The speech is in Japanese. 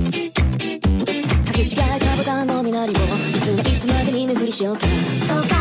かけ違えたボタンの身なりをいつまで見ぬふりしようか。そうか